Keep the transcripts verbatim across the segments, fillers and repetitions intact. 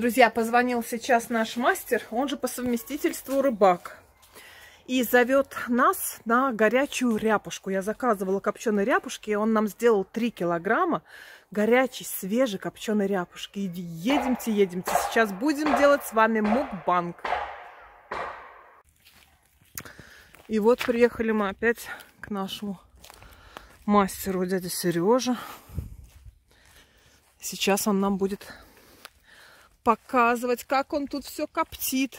Друзья, позвонил сейчас наш мастер, он же по совместительству рыбак. И зовет нас на горячую ряпушку. Я заказывала копченые ряпушки, и он нам сделал три килограмма горячей, свежей копченой ряпушки. И едемте, едемте. Сейчас будем делать с вами мукбанг. И вот приехали мы опять к нашему мастеру, дяде Сереже. Сейчас он нам будет показывать, как он тут все коптит.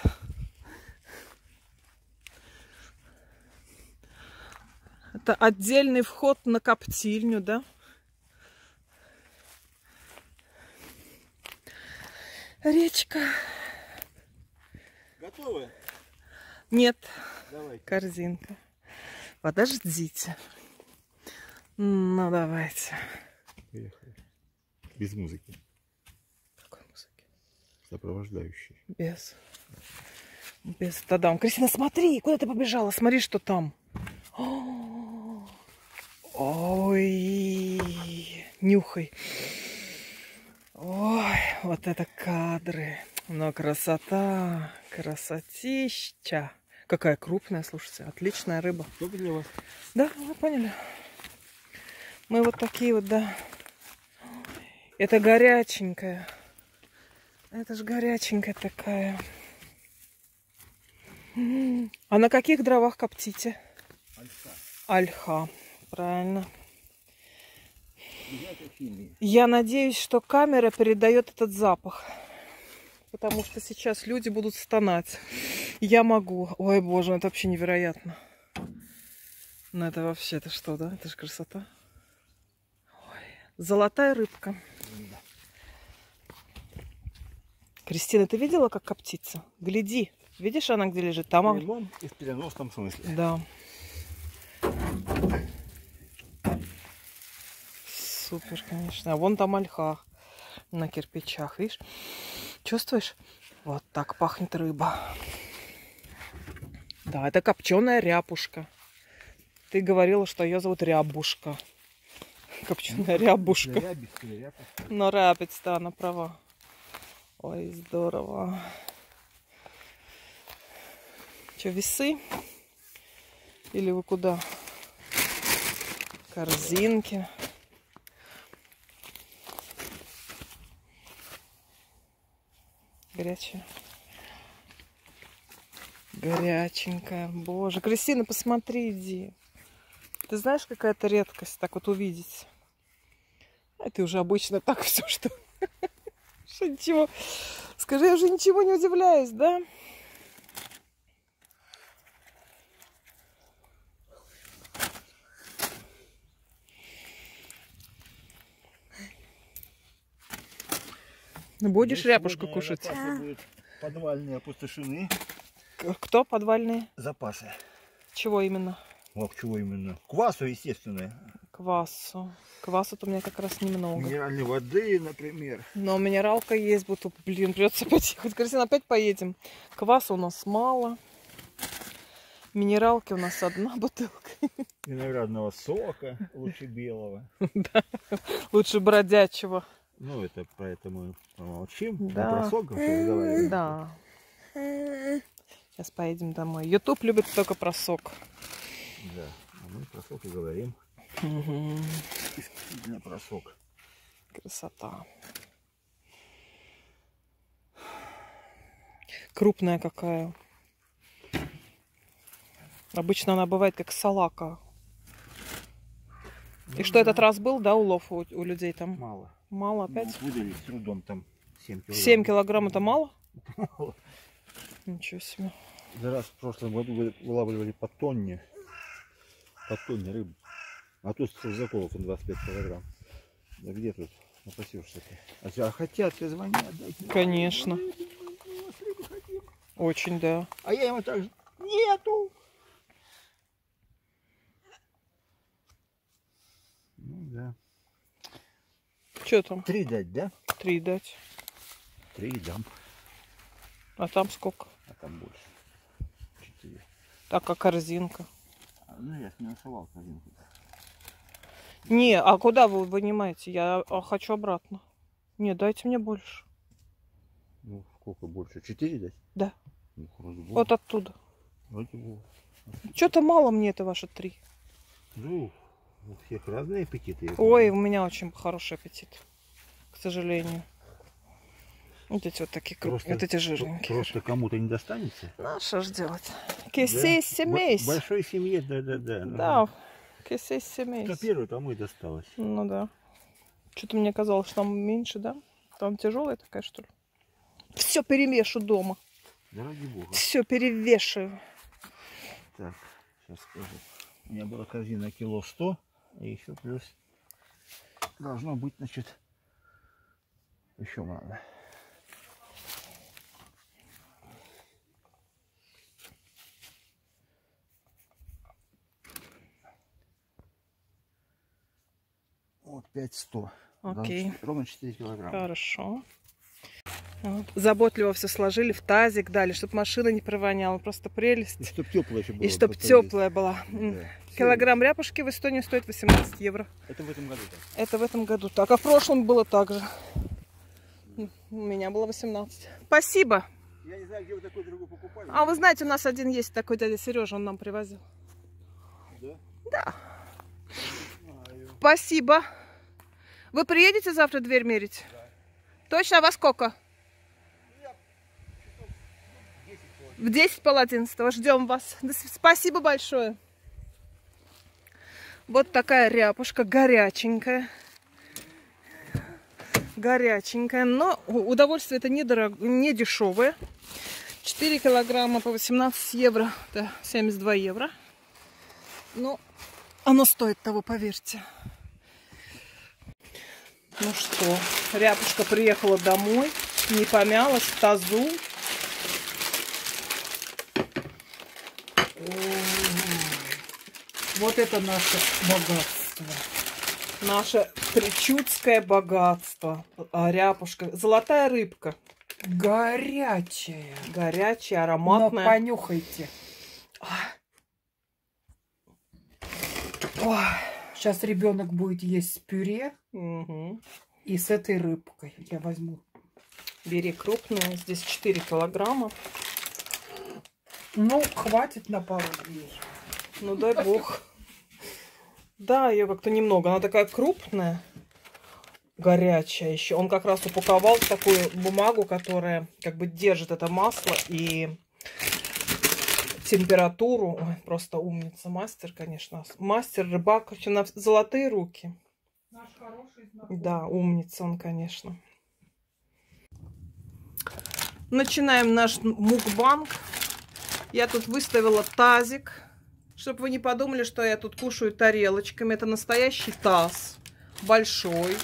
Это отдельный вход на коптильню, да? Речка. Готовы? Нет. Давайте. Корзинка. Подождите. Ну, давайте. Поехали. Без музыки. Какой музыки? Сопровождающий. Без. Без. Та-дам. Кристина, смотри, куда ты побежала? Смотри, что там. Ой, нюхай. Ой, вот это кадры. Но красота, красотища. Какая крупная, слушайте, отличная рыба. Только для вас. Да, вы поняли. Мы вот такие вот, да. Это горяченькая. Это же горяченькая такая. А на каких дровах коптите? Альха. Альха. Правильно. Я надеюсь, что камера передает этот запах. Потому что сейчас люди будут стонать. Я могу. Ой, боже, это вообще невероятно. Ну это вообще, это что, да? Это же красота. Ой. Золотая рыбка. Кристина, ты видела, как коптится? Гляди. Видишь, она где лежит? Там. В прямом и в переносном смысле. Да. Супер, конечно. А вон там ольха на кирпичах, видишь? Чувствуешь? Вот так пахнет рыба. Да, это копченая ряпушка. Ты говорила, что ее зовут Рябушка. Копченая рябушка. Но рябец, да, она права. Ой, здорово. Че, весы? Или вы куда? Корзинки. Горячая. Горяченькая. Боже, Кристина, посмотри, иди. Ты знаешь, какая-то редкость так вот увидеть. А ты уже обычно так все, что... что ничего. Скажи, я уже ничего не удивляюсь, да? Будешь Здесь ряпушку кушать? Будут подвальные опустошены. Кто подвальные? Запасы. Чего именно? Вот чего именно. Квасу, естественно. Квасу. Квасу-то у меня как раз немного. Минеральной воды, например. Но минералка есть, будто, блин, придется опять ехать. Кристина, опять поедем. Кваса у нас мало. Минералки у нас одна бутылка. Виноградного сока, лучше белого. Да, лучше бродячего. Ну, это поэтому помолчим. Да. Про сок разговариваем. Да. Сейчас поедем домой. Ютуб любит только про сок. Да, а мы про сок и говорим. Угу. Исключительно про сок. Красота. Крупная какая. Обычно она бывает как салака. И ну, что да. Этот раз был, да, улов у, у людей там? Мало. Мало опять? Ну, выдали с трудом там семь килограмм. семь килограмм это мало? Мало. Ничего себе. За раз в прошлом году вылавливали по тонне. По тонне рыбы. А тут заколов он двадцать пять килограмм. Да где тут напасешься-то? А хотят, все звонят. Дайте. Конечно. Очень, да. А я ему так же, нету. Ну да. Что там? Три дать, да? Три дать. Три дам. А там сколько? А там больше. Четыре. Так, а корзинка? А, ну я не насовал корзинку. Не, а куда вы вынимаете? Я хочу обратно. Не, дайте мне больше. Ну, сколько больше? Четыре дать? Да. Ну, вот оттуда. Вроде Что-то мало мне это ваши три. Ну, у всех разные аппетиты. Ой, у меня очень хороший аппетит, к сожалению. Вот эти вот такие крупные, вот эти жирненькие. Просто кому-то не достанется. Ну, что ж делать? Кисей семейс. В большой семье, да-да-да. Да, кисей семейс. Кто первый, тому и досталось. Ну да. Что-то мне казалось, что там меньше, да? Там тяжелая такая, что ли? Все перемешу дома. Да ради бога. Все перевешиваю. Так, сейчас скажу. У меня была корзина кило сто, и еще плюс должно быть, значит, еще надо. Вот пять сто. Окей. Ровно четыре килограмма. Хорошо. Вот. Заботливо все сложили в тазик, дали, чтобы машина не провоняла. Просто прелесть. И чтобы теплая еще была. И чтобы теплая была. Да. Килограмм ряпушки в Эстонии стоит восемнадцать евро. Это в этом году так? Это в этом году так. А в прошлом было так же. У меня было восемнадцать. Спасибо. Я не знаю, где вы такой другой покупали. А вы знаете, у нас один есть такой дядя Сережа, он нам привозил. Да? Да. Спасибо. Вы приедете завтра дверь мерить? Да. Точно? А во сколько? В десять пол одиннадцатого. Ждем вас. Спасибо большое. Вот такая ряпушка, горяченькая. Горяченькая. Но удовольствие это недорого, не дешевое. четыре килограмма по восемнадцать евро. Это семьдесят два евро. Но оно стоит того, поверьте. Ну что, ряпушка приехала домой. Не помялась в тазу. Вот это наше богатство. Наше причудское богатство. Ряпушка. Золотая рыбка. Горячая. Горячая, ароматная. Но понюхайте. Ой. Сейчас ребенок будет есть пюре. Угу. И с этой рыбкой я возьму. Бери крупную. Здесь четыре килограмма. Ну, хватит на пару дней. Ну, дай бог. Да, ее как-то немного. Она такая крупная, горячая еще. Он как раз упаковал в такую бумагу, которая как бы держит это масло и температуру. Ой, просто умница. Мастер, конечно. Мастер, рыбак. Еще на золотые руки. Наш хороший знакомый. Да, умница он, конечно. Начинаем наш мукбанг. Я тут выставила тазик. Чтобы вы не подумали, что я тут кушаю тарелочками. Это настоящий таз. Большой.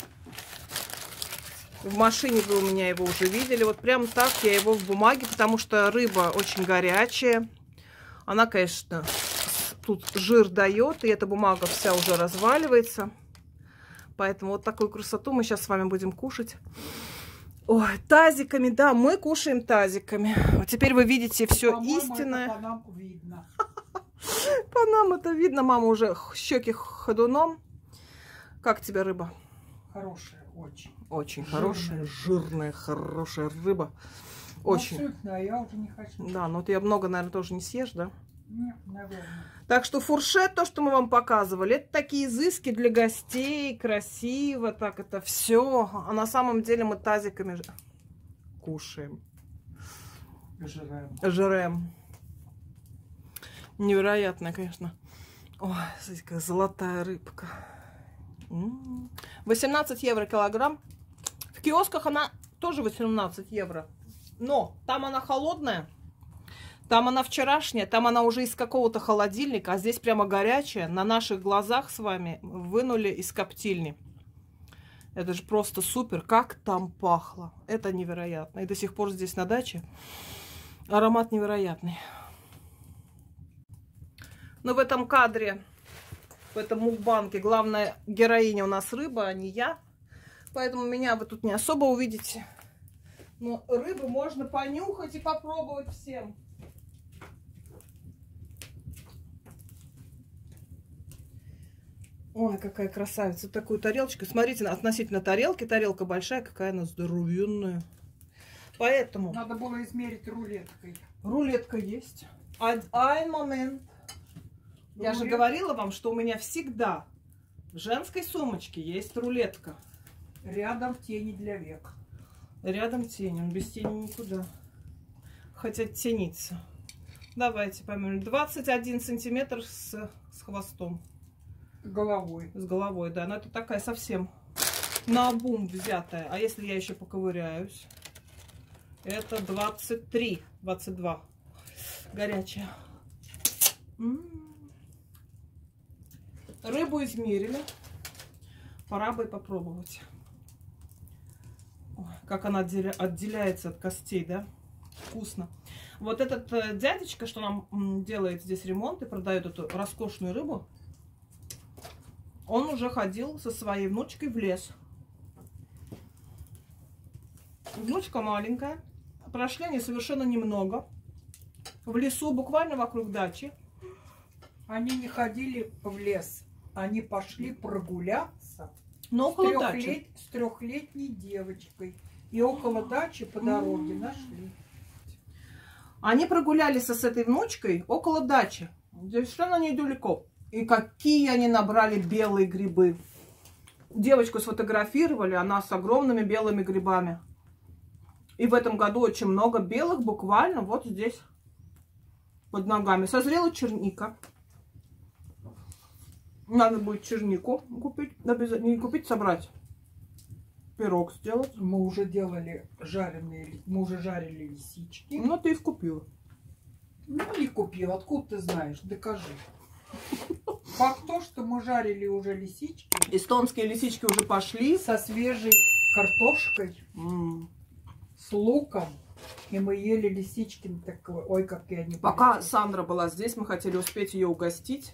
В машине вы у меня его уже видели. Вот прям так я его в бумаге, потому что рыба очень горячая. Она, конечно, тут жир дает. И эта бумага вся уже разваливается. Поэтому вот такую красоту мы сейчас с вами будем кушать. Ой, тазиками. Да, мы кушаем тазиками. Вот теперь вы видите все истинное. Это по нам видно. По нам это видно. Мама уже щеки ходуном. Как тебе рыба? Хорошая, очень. Очень жирная. Хорошая, жирная, хорошая рыба. Очень. Абсолютно, а я уже не хочу. Да, но ты много, наверное, тоже не съешь, да? Нет, наверное. Так что фуршет, то, что мы вам показывали, это такие изыски для гостей, красиво, так это все. А на самом деле мы тазиками кушаем. Жрем. Жрем. Невероятная, конечно. Ой, смотрите, какая золотая рыбка. восемнадцать евро килограмм. В киосках она тоже восемнадцать евро. Но там она холодная. Там она вчерашняя. Там она уже из какого-то холодильника. А здесь прямо горячая. На наших глазах с вами вынули из коптильни. Это же просто супер. Как там пахло. Это невероятно. И до сих пор здесь на даче аромат невероятный. Но в этом кадре, в этом мукбанке, главная героиня у нас рыба, а не я. Поэтому меня вы тут не особо увидите. Но рыбу можно понюхать и попробовать всем. Ой, какая красавица. Такую тарелочку. Смотрите, относительно тарелки. Тарелка большая, какая она здоровенная. Поэтому Надо было измерить рулеткой. рулетка есть. Один момент. Я же Рулет- говорила вам, что у меня всегда в женской сумочке есть рулетка. Рядом тени для век. Рядом тень, он без тени никуда. Хотя тенится. Давайте померим. двадцать один сантиметр с, с хвостом. Головой. С головой, да. Но это такая совсем наобум взятая. А если я еще поковыряюсь? Это двадцать три, двадцать два. Горячая. М-м-м. Рыбу измерили. Пора бы попробовать. Ой, как она отделя... отделяется от костей, да? Вкусно. Вот этот э, дядечка, что нам м, делает здесь ремонт и продает эту роскошную рыбу, он уже ходил со своей внучкой в лес. Внучка маленькая. Прошли они совершенно немного. В лесу, буквально вокруг дачи. Они не ходили в лес. Они пошли прогуляться Но с, около трехлет- дачи. с трехлетней девочкой. И около дачи по дороге нашли. Они прогулялись с этой внучкой около дачи. Совершенно недалеко. И какие они набрали белые грибы. Девочку сфотографировали, она с огромными белыми грибами. И в этом году очень много белых, буквально вот здесь, под ногами. Созрела черника. Надо будет чернику купить. Обязательно не купить, собрать. Пирог сделать. Мы уже делали жареные, мы уже жарили лисички. Ну, ты их купила. Ну, не купил. Откуда ты знаешь? Докажи. Факт то, что мы жарили уже лисички Эстонские лисички уже пошли. со свежей картошкой, М. с луком. И мы ели лисички. Так, ой, какие они Пока были. Сандра была здесь, мы хотели успеть ее угостить.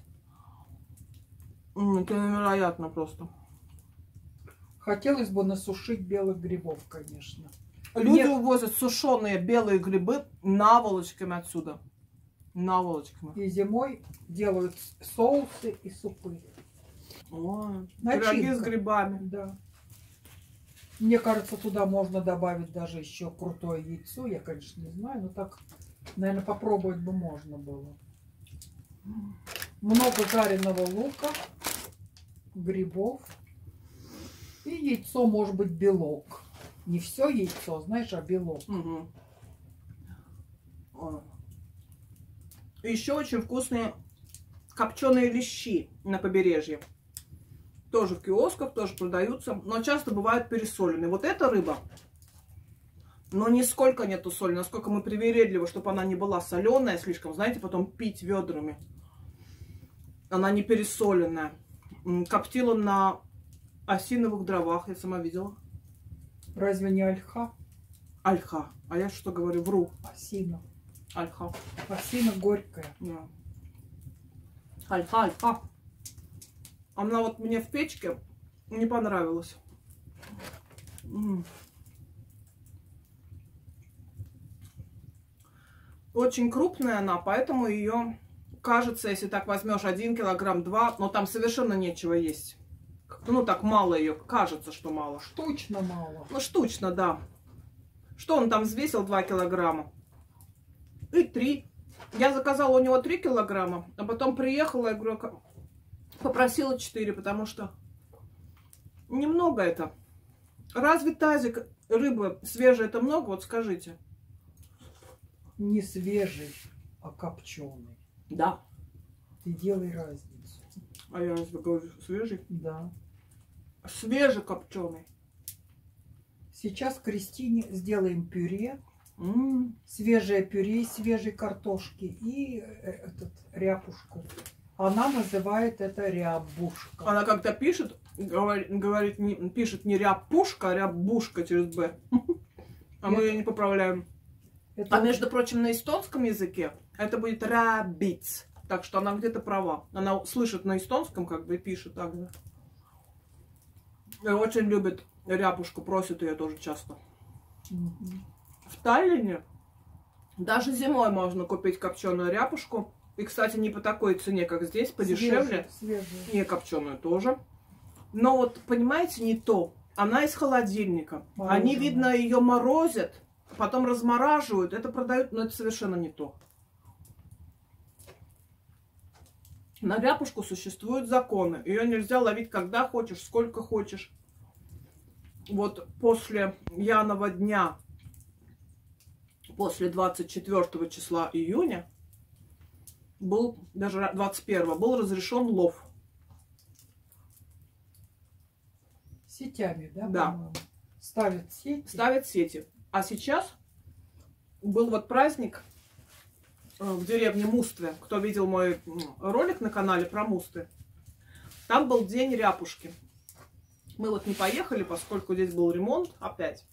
М, Это невероятно просто. Хотелось бы насушить белых грибов, конечно. Люди Нет. увозят сушеные белые грибы наволочками отсюда. Наволочками. И зимой делают соусы и супы. Ой, Начинка. пироги с грибами. Да. Мне кажется, туда можно добавить даже еще крутое яйцо. Я, конечно, не знаю, но так, наверное, попробовать бы можно было. Много жареного лука, грибов. И яйцо, может быть, белок. Не все яйцо, знаешь, а белок. Мгм. Ой. Еще очень вкусные копченые лещи на побережье. Тоже в киосках, тоже продаются, но часто бывают пересоленные. Вот эта рыба, но нисколько нету соли, насколько мы привередливы, чтобы она не была соленая слишком, знаете, потом пить ведрами. Она не пересоленная. М, Коптила на осиновых дровах, я сама видела. Разве не ольха? Ольха. А я что говорю? Вру. Осина. Ольха. Осина горькая. Да. Ольха, ольха. Она вот мне в печке не понравилась. М. Очень крупная она, поэтому ее, кажется, если так возьмешь один килограмм, два, но там совершенно нечего есть. Ну, так мало ее, кажется, что мало. Штучно мало. Ну, штучно, да. Что он там взвесил? два килограмма. И три. Я заказала у него три килограмма, а потом приехала, я говорю, «Ка- попросила четыре, потому что немного это. Разве тазик рыбы свежей это много? Вот скажите. Не свежий, а копченый. Да. Ты делай разницу. А я разве говорю свежий? Да. Свежий копченый. Сейчас Кристине сделаем пюре. М. Свежее пюре из свежей картошки и э, этот, ряпушку. Она называет это рябушка. Она когда пишет, говорит, говорит не, пишет не рябушка, а рябушка через Б. А мы Это- ее не поправляем. Это А между прочим, на эстонском языке это будет рабиц. Так что она где-то права. Она слышит на эстонском, как бы, и пишет так же. И очень любит рябушку, просит ее тоже часто. Мгм. В Таллине даже зимой можно купить копченую рябушку. И, кстати, не по такой цене, как здесь, подешевле. Свежее, свежее. Не копченую тоже. Но вот, понимаете, не то. Она из холодильника. Мороженое. Они, видно, ее морозят. потом размораживают, это продают, но это совершенно не то. На ряпушку существуют законы. Ее нельзя ловить когда хочешь, сколько хочешь. Вот после Янова дня, после двадцать четвёртого числа июня, был, даже двадцать первого, был разрешен лов. Сетями, да? Да. Ставят сети. Ставят сети. А сейчас был вот праздник в деревне Мустве. Кто видел мой ролик на канале про Мусты, там был день ряпушки. Мы вот не поехали, поскольку здесь был ремонт опять.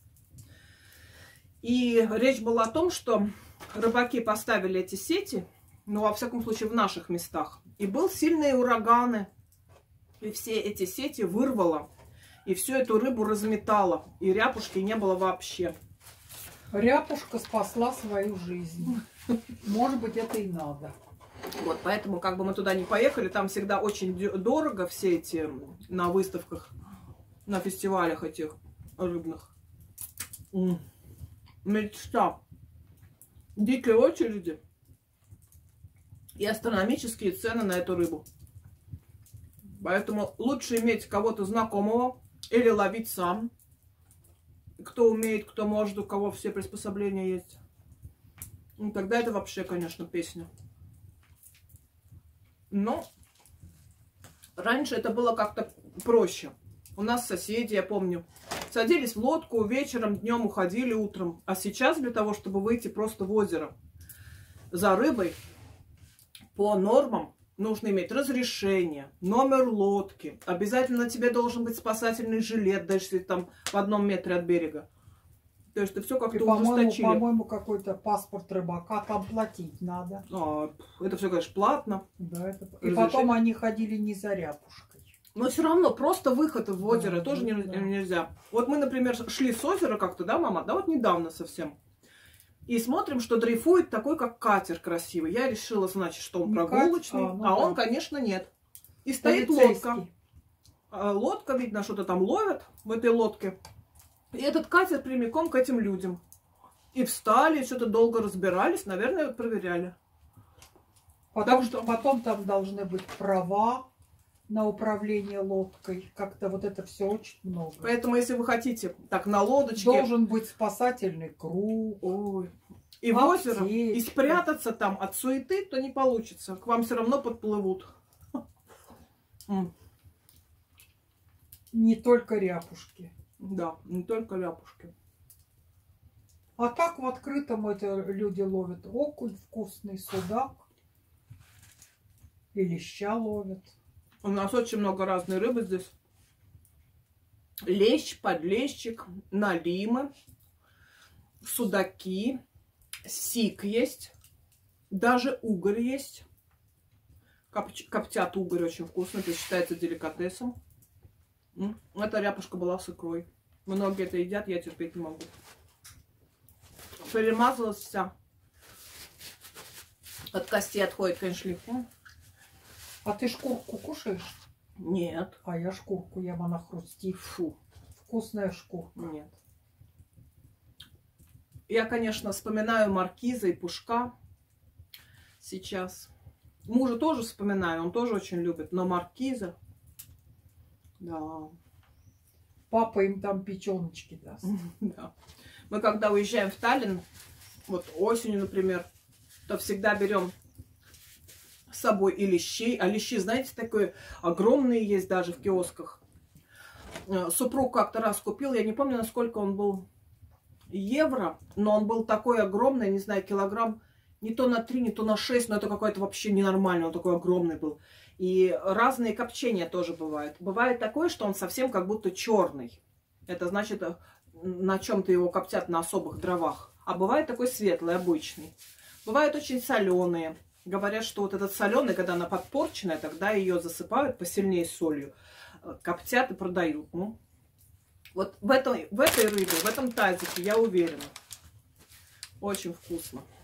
И речь была о том, что рыбаки поставили эти сети, ну, во всяком случае, в наших местах. И был сильные ураганы. И все эти сети вырвало. И всю эту рыбу разметало. И ряпушки не было вообще. Ряпушка спасла свою жизнь. Может быть, это и надо. Вот, поэтому, как бы мы туда не поехали, там всегда очень дорого все эти на выставках, на фестивалях этих рыбных. М. Мечта. Дикие очереди и астрономические цены на эту рыбу. Поэтому лучше иметь кого-то знакомого или ловить сам. Кто умеет, кто может, у кого все приспособления есть. Ну, тогда это вообще, конечно, песня. Но раньше это было как-то проще. У нас соседи, я помню, садились в лодку, вечером, днем уходили, утром. А сейчас для того, чтобы выйти просто в озеро за рыбой, по нормам нужно иметь разрешение, номер лодки. Обязательно на тебе должен быть спасательный жилет, даже если там в одном метре от берега. То есть это все как-то ужесточили. По-моему, какой-то паспорт рыбака там платить надо. А, это все, конечно, платно. Да, это... И потом они ходили не за ряпушкой. Но все равно просто выход в озеро Да, тоже да, не, да. нельзя. Вот мы, например, шли с озера как-то, да, мама? Да, вот недавно совсем. И смотрим, что дрейфует такой, как катер красивый. Я решила, значит, что он Не прогулочный, катер, а, ну а да. он, конечно, нет. И стоит Полицейский. лодка. А, лодка, видно, что-то там ловят в этой лодке. И этот катер прямиком к этим людям. И встали, что-то долго разбирались, наверное, проверяли. Потом, Так что- потом там должны быть права на управление лодкой. Как-то вот это все очень много. Поэтому, если вы хотите так на лодочке... Должен быть спасательный круг. Ой. И в озеро, и Аптечка. спрятаться там от суеты, то не получится. К вам все равно подплывут. М, Не только ряпушки. Да, не только ляпушки. А так в открытом это люди ловят окунь вкусный, судак. И леща ловят. У нас очень много разной рыбы здесь. Лещ, подлещик, налимы, судаки, сик есть, даже угорь есть. Копч- коптят угорь очень вкусно, это считается деликатесом. М, Эта ряпушка была с икрой. Многие это едят, я терпеть не могу. Перемазалась вся. От кости отходит, конечно, легко. А ты шкурку кушаешь? Нет. А я шкурку ем, она хрустит. Фу. Вкусная шкурка. Нет. Я, конечно, вспоминаю маркиза и пушка сейчас. Мужа тоже вспоминаю, он тоже очень любит, но маркиза, да, Папа им там печеночки даст. да. Мы когда уезжаем в Таллин, вот осенью, например, то всегда берем с собой и лещей. А лещи, знаете, такие огромные есть даже в киосках. Э, Супруг как-то раз купил, я не помню, насколько он был евро, но он был такой огромный, не знаю, килограмм, не то на три, не то на шесть, но это какой-то вообще ненормальный, он такой огромный был. И разные копчения тоже бывают. Бывает такое, что он совсем как будто черный. Это значит, э, на чем-то его коптят на особых дровах. А бывает такой светлый, обычный. Бывают очень соленые. Говорят, что вот этот соленый, когда она подпорченная, тогда ее засыпают посильнее солью, э, коптят и продают. Ну, вот в, этом, в этой рыбе, в этом тазике, я уверена, очень вкусно.